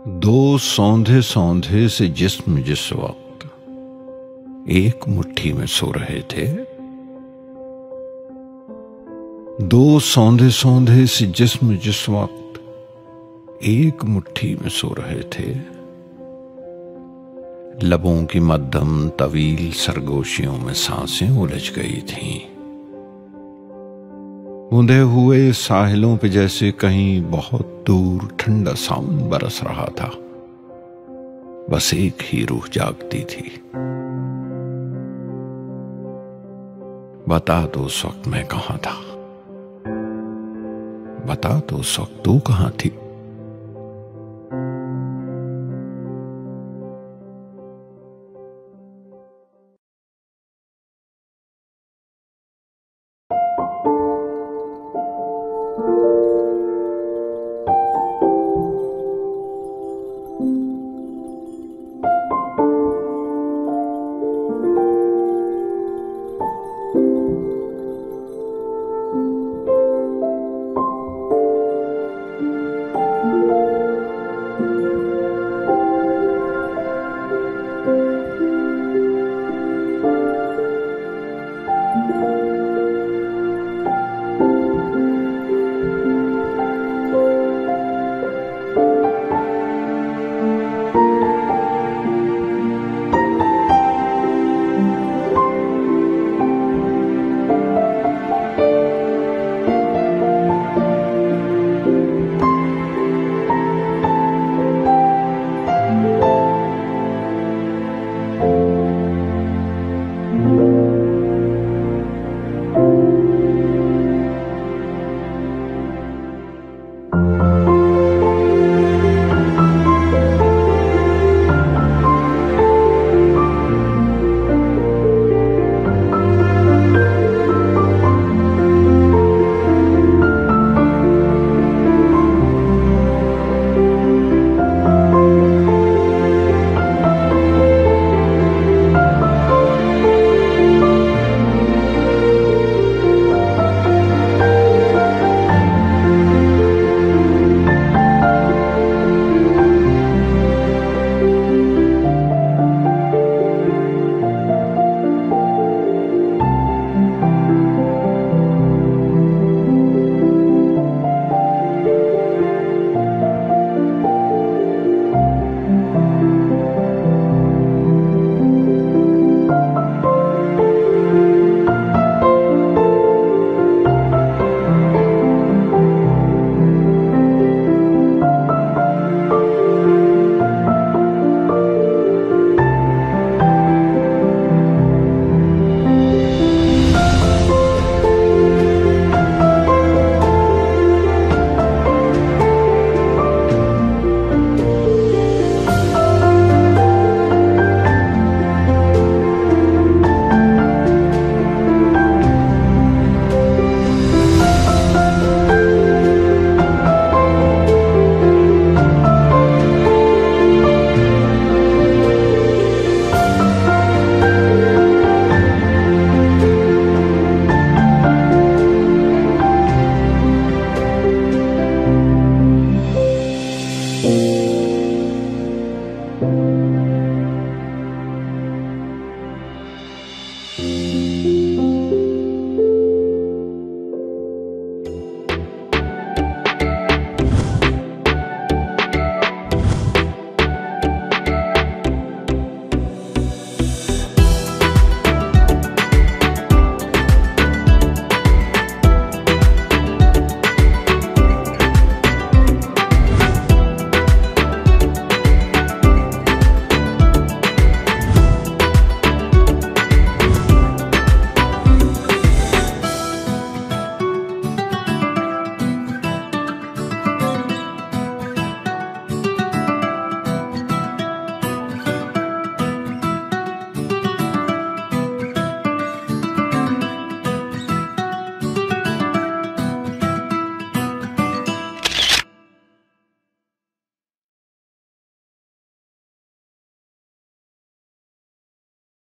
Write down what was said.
दो सौंधे सौंधे से जिस्म जिस वक्त एक मुट्ठी में सो रहे थे, दो सौंधे सौंधे से जिस्म जिस वक्त एक मुट्ठी में सो रहे थे, लबों की मध्यम तवील सरगोशियों में सांसें उलझ गई थीं। बूंदे हुए साहिलों पे जैसे कहीं बहुत दूर ठंडा सावन बरस रहा था। बस एक ही रूह जागती थी। बता दो उस वक्त मैं कहां था, बता दो उस वक्त तू कहां थी।